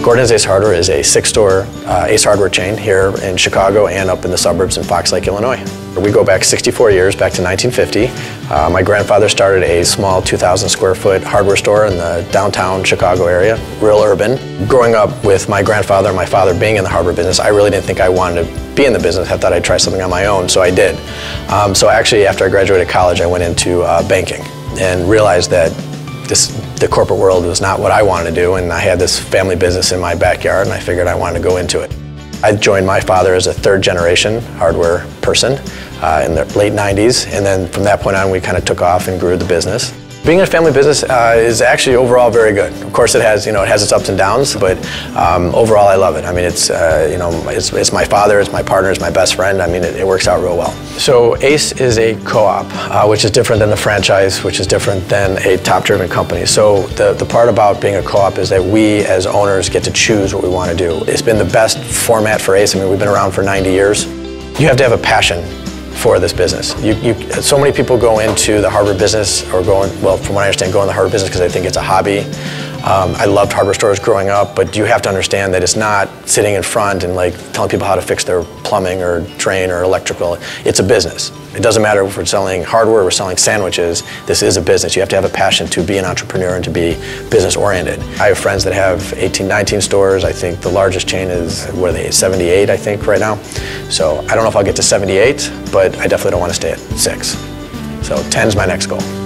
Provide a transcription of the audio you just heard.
Gordon's Ace Hardware is a 6-store Ace Hardware chain here in Chicago and up in the suburbs in Fox Lake, Illinois. We go back 64 years, back to 1950. My grandfather started a small 2,000 square foot hardware store in the downtown Chicago area, real urban. Growing up with my grandfather and my father being in the hardware business, I really didn't think I wanted to be in the business. I thought I'd try something on my own, so I did. So actually, after I graduated college, I went into banking and realized that the corporate world was not what I wanted to do, and I had this family business in my backyard, and I figured I wanted to go into it. I joined my father as a third-generation hardware person in the late 90s, and then from that point on, we kind of took off and grew the business. Being in a family business is actually overall very good. Of course, it has its ups and downs, but overall, I love it. I mean, it's my father, it's my partner, it's my best friend. I mean, it works out real well. So ACE is a co-op, which is different than the franchise, which is different than a top-driven company. So the part about being a co-op is that we, as owners, get to choose what we want to do. It's been the best format for ACE. I mean, we've been around for 90 years. You have to have a passion for this business. So many people go into the hardware business, or well, from what I understand, go in the hardware business because they think it's a hobby. I loved hardware stores growing up, but you have to understand that it's not sitting in front and like telling people how to fix their plumbing or drain or electrical. It's a business. It doesn't matter if we're selling hardware or we're selling sandwiches. This is a business. You have to have a passion to be an entrepreneur and to be business oriented. I have friends that have 18, 19 stores. I think the largest chain is, what are they, 78, I think, right now. So I don't know if I'll get to 78, but I definitely don't want to stay at 6. So 10 is my next goal.